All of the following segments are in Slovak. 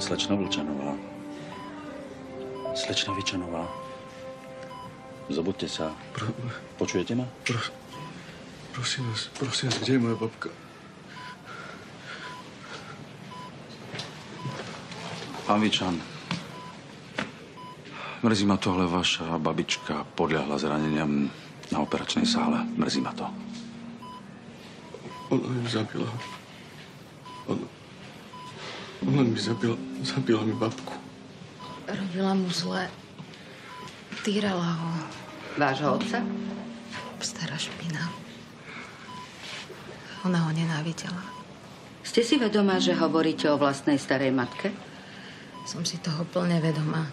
Slečna Vlčanová. Slečna Vyčanová. Zobuďte sa. Počujete ma? Prosím vás, kde je moja babka? Pán Vyčan, mrzí ma to, ale vaša babička podľahla zraneniam na operačnej sále. Mrzí ma to. Ona ju zabila. Ona mi zabila mi babku. Robila mu zle. Týrala ho. Vášho otca? Stará špina. Ona ho nenávidela. Ste si vedomá, že hovoríte o vlastnej starej matke? Som si toho plne vedomá.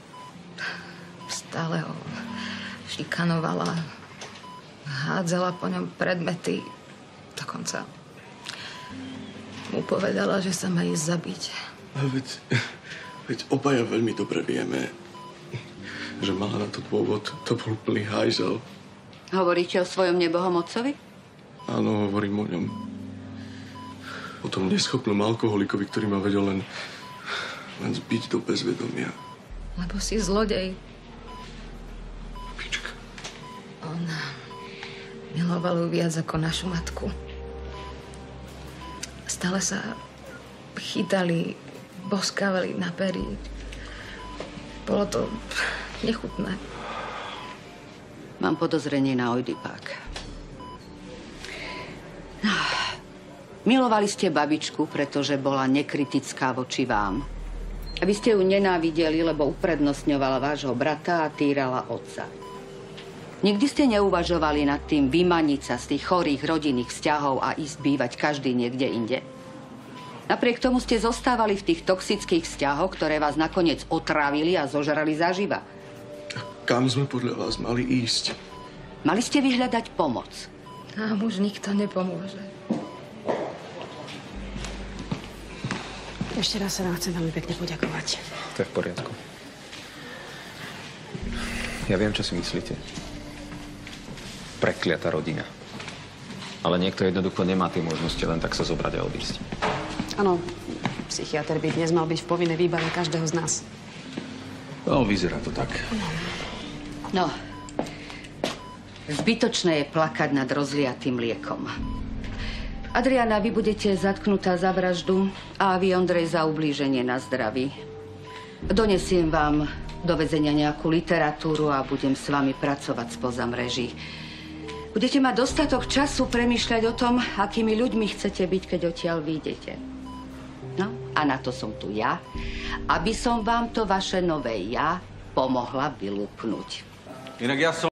Stále ho šikanovala. Hádzala po ňom predmety. Dokonca mu povedala, že sa má ísť zabiť. Veď obaja veľmi dobre vieme, že mala na to dôvod. To bol plný hajzel. Hovoríte o svojom nebohom otcovi? Áno, hovorím o ňom. O tom neschopnom alkoholikovi, ktorý ma vedel len zbiť do bezvedomia. Lebo si zlodej. Pička. On miloval ju viac ako našu matku. Stále sa chytali, boskávali na pery. Bolo to nechutné. Mám podozrenie na oidipák. Milovali ste babičku, pretože bola nekritická voči vám. A vy ste ju nenávideli, lebo uprednostňovala vášho brata a týrala otca. Nikdy ste neuvažovali nad tým vymaniť sa z tých chorých rodinných vzťahov a ísť bývať každý niekde inde? Napriek tomu ste zostávali v tých toxických vzťahoch, ktoré vás nakoniec otrávili a zožrali zaživa. Kam sme podľa vás mali ísť? Mali ste vyhľadať pomoc. Nám už nikto nepomôže. Ešte raz sa vám chcem veľmi pekne poďakovať. To je v poriadku. Ja viem, čo si myslíte. Prekliatá rodina. Ale niekto jednoducho nemá tie možnosti len tak sa zobrať a odísť. Áno, psychiatr by dnes mal byť v povinnej výbave každého z nás. No, vyzerá to tak. No, zbytočné je plakať nad rozliatým mliekom. Adriana, vy budete zatknutá za vraždu a vy, Ondrej, za ublíženie na zdraví. Donesiem vám do väzenia nejakú literatúru a budem s vami pracovať spoza mreží. Budete mať dostatok času premýšľať o tom, akými ľuďmi chcete byť, keď odtiaľ vyjdete. No, a na to som tu ja, aby som vám to vaše nové ja pomohla vylúknuť. Inak ja som